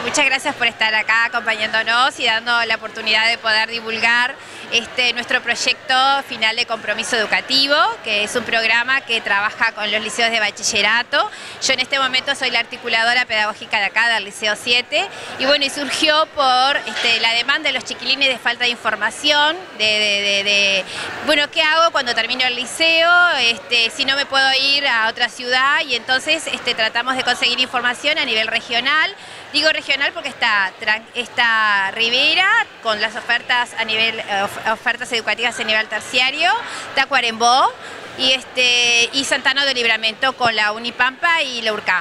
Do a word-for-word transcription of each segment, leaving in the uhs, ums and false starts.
muchas gracias por estar acá acompañándonos y dando la oportunidad de poder divulgar este, nuestro proyecto final de compromiso educativo, que es un programa que trabaja con los liceos de bachillerato. Yo en este momento soy la articuladora pedagógica de acá, del Liceo siete, y bueno, y surgió por este, la demanda de los chiquilines de falta de información, de, de, de, de bueno, ¿qué hago cuando termino el liceo? Este, si no me puedo ir a otra ciudad, y entonces este, tratamos de conseguir información a nivel regional. Digo regional porque está, está Rivera con las ofertas a nivel ofertas educativas a nivel terciario, Tacuarembó y este y Santana de Libramento con la Unipampa y la URCAM.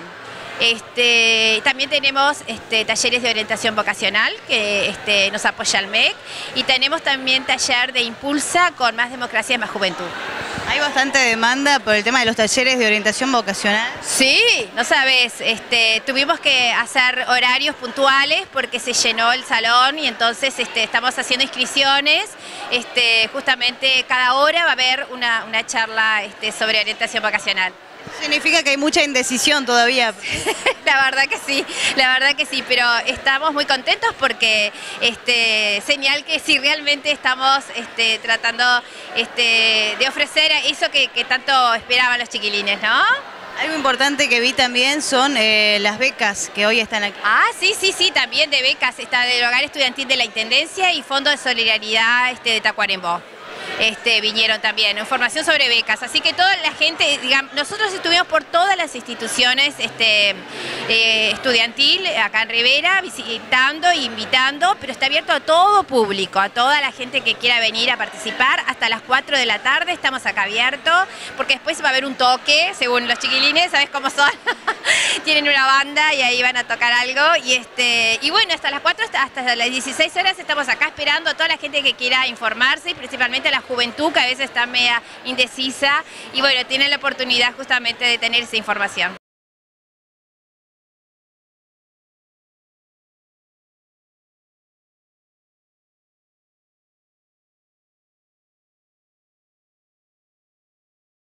Este, también tenemos este, talleres de orientación vocacional que este, nos apoya el M E C, y tenemos también taller de Impulsa con Más Democracia y Más Juventud. ¿Hay bastante demanda por el tema de los talleres de orientación vocacional? Sí, no sabes, este, tuvimos que hacer horarios puntuales porque se llenó el salón, y entonces este, estamos haciendo inscripciones. Este, justamente cada hora va a haber una, una charla este, sobre orientación vocacional. Significa que hay mucha indecisión todavía. La verdad que sí, la verdad que sí, pero estamos muy contentos porque este, señal que sí realmente estamos este, tratando este, de ofrecer eso que, que tanto esperaban los chiquilines, ¿no? Algo importante que vi también son eh, las becas que hoy están aquí. Ah, sí, sí, sí, también de becas, está del Hogar Estudiantil de la Intendencia y Fondo de Solidaridad este, de Tacuarembó. Este, vinieron también, información sobre becas, así que toda la gente, digamos, nosotros estuvimos por todas las instituciones este, eh, estudiantil acá en Rivera, visitando e invitando, pero está abierto a todo público, a toda la gente que quiera venir a participar. Hasta las cuatro de la tarde estamos acá abiertos, porque después va a haber un toque, según los chiquilines, ¿sabes cómo son? Tienen una banda y ahí van a tocar algo, y este y bueno, hasta las cuatro, hasta, hasta las dieciséis horas estamos acá esperando a toda la gente que quiera informarse, y principalmente a la juventud que a veces está media indecisa, y bueno, tienen la oportunidad justamente de tener esa información.